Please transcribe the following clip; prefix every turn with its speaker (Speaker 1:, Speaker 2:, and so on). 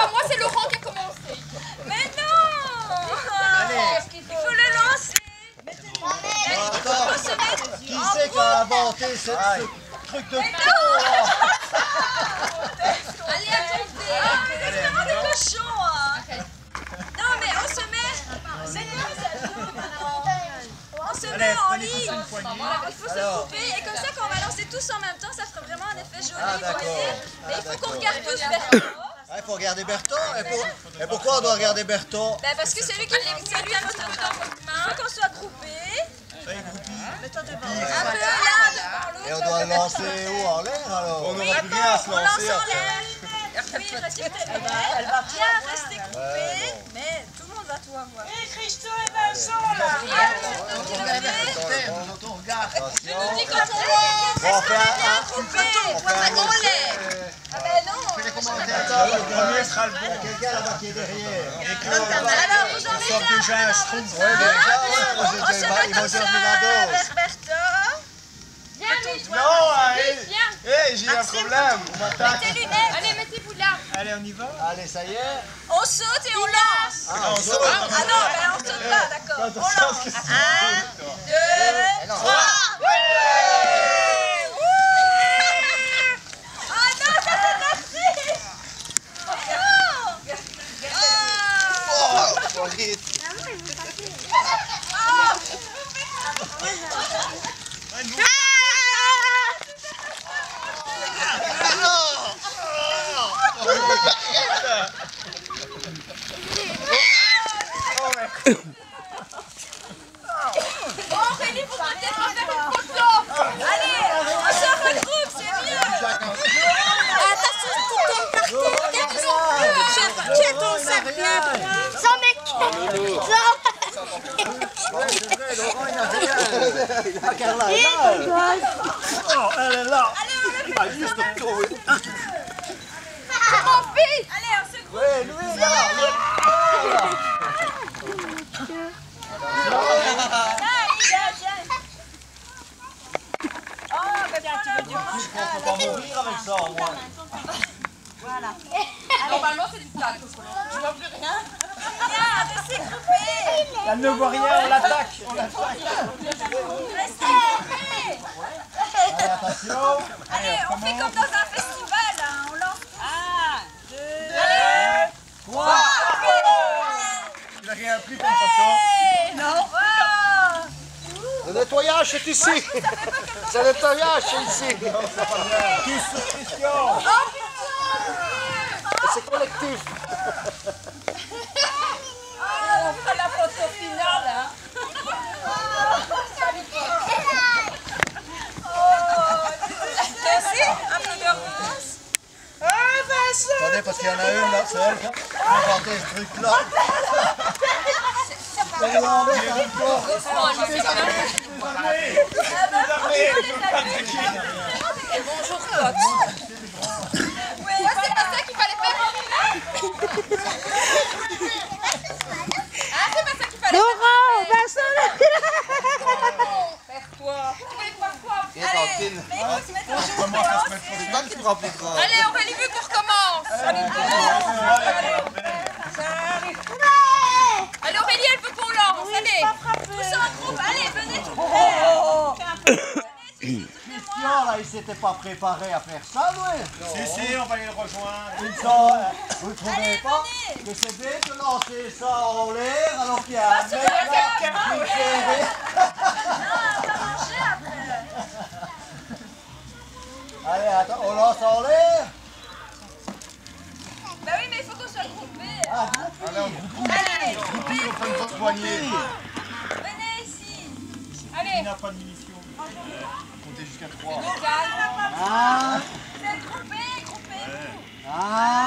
Speaker 1: pas moi, c'est Laurent qui a commencé.
Speaker 2: Mais non! Il faut le lancer.
Speaker 3: Attends, qui c'est qui a inventé ce truc de con là?
Speaker 2: Allez, attendez. C'est vraiment des cochons. Non, mais on se met. C'est quoi ça? On se met en ligne. Il faut se grouper et comme ça, quand on va lancer tous en même temps, ça fera vraiment un effet joli.
Speaker 3: Ah, d'accord.
Speaker 2: Mais il faut qu'on regarde tous vers le haut.
Speaker 3: Ah, il faut regarder Berton. Et pourquoi on doit regarder Berton?
Speaker 2: Ben parce que c'est lui qui a notre temps. Il faut qu'on soit groupés. Un peu là, devant l'autre.
Speaker 3: Et on doit le lancer où? En l'air alors?
Speaker 4: On n'aura plus rien à se
Speaker 2: On lance
Speaker 4: lancer
Speaker 2: en
Speaker 4: après.
Speaker 2: l'air. Oui, retire tes elle va bien rester groupée, mais tout le monde va tout avoir.
Speaker 5: Et Christo et Vincent là.
Speaker 2: Je
Speaker 1: nous dis quand on lance.
Speaker 2: Est-ce qu'on est bien groupés? Ah ben non.
Speaker 4: Le premier sera le bon.
Speaker 3: Quelqu'un là-bas qui est derrière.
Speaker 2: Alors vous en mettez
Speaker 4: déjà un schtroumpf.
Speaker 3: Ouais, déjà,
Speaker 2: on se met
Speaker 3: ils vont
Speaker 2: comme
Speaker 3: déjà
Speaker 2: ça
Speaker 3: mis la dose.
Speaker 2: vers Bertha.
Speaker 4: Non, j'ai un problème.
Speaker 2: Mets tes lunettes.
Speaker 1: Allez, mettez-vous là.
Speaker 4: Allez, on y va.
Speaker 3: Allez, ça y est.
Speaker 2: On saute et on lance.
Speaker 3: Ah, on saute.
Speaker 2: Ah non, mais on saute pas, d'accord. On lance. 1, 2, 3. Ah non, ça fait merci. Aurélie, faut peut-être faire une photo. Allez, on se regroupe, c'est mieux. Attention, tout tombe par terre. Qui est ton sac là?
Speaker 6: Sans mec.
Speaker 3: Laurent, il a rien. Carla,
Speaker 4: Oh, elle est là.
Speaker 2: Allez, on le fait.
Speaker 4: Allez, juste retrouver.
Speaker 2: Mon fils. Allez, on se groupe.
Speaker 3: oui, lui, là.
Speaker 2: Oh, ben bien, tu veux du
Speaker 3: On peut pas mourir avec ça, au moins.
Speaker 1: Normalement, c'est du plat. Je vois plus rien.
Speaker 2: Viens, restez groupés.
Speaker 4: Elle ne voit rien, on l'attaque.
Speaker 2: Restez groupés.
Speaker 3: Allez, attention.
Speaker 2: Allez, on fait comme dans un festival, hein. On lance. 1, 2, 3.
Speaker 4: Il n'a rien pris comme ça.
Speaker 2: Non.
Speaker 3: Le nettoyage, c'est ici. C'est le nettoyage, c'est ici.
Speaker 4: Tous sur Christian.
Speaker 3: C'est collectif.
Speaker 2: On fera la photo finale, hein. Merci, un peu de rose.
Speaker 3: Attendez, parce qu'il y en a une là, seule, qui a inventé ce truc-là.
Speaker 1: Bonjour, Cox.
Speaker 2: Oui,
Speaker 1: C'est pas ça qu'il fallait faire. Ah, c'est pas ça qu'il fallait faire.
Speaker 6: Laurent, Vincent.
Speaker 1: Perds-toi. Tu voulais faire quoi?
Speaker 2: Allez, mais il faut se mettre en joue.
Speaker 1: Allez, Aurélie, vu qu'on recommence. Allez, Aurélie, elle veut qu'on lance. Allez.
Speaker 2: Tous en groupe, allez, venez tout près.
Speaker 3: Christian, là, il s'était pas préparé à faire ça, oui.
Speaker 4: Si, on va les rejoindre.
Speaker 3: Vous ne trouvez pas que c'est bête de lancer ça en l'air alors qu'il y a un mec là qui fait... Allez, attends, on lance en l'air.
Speaker 2: Bah oui, mais il faut qu'on soit groupés.
Speaker 3: Ah,
Speaker 2: Allez, groupés.
Speaker 4: On prend une grosse poignée.
Speaker 2: Venez ici.
Speaker 4: Il
Speaker 1: Allez.
Speaker 4: n'a pas de munitions. Comptez jusqu'à 3.
Speaker 1: Calme.
Speaker 3: ah,
Speaker 2: Vous êtes groupés, groupés.
Speaker 3: ah.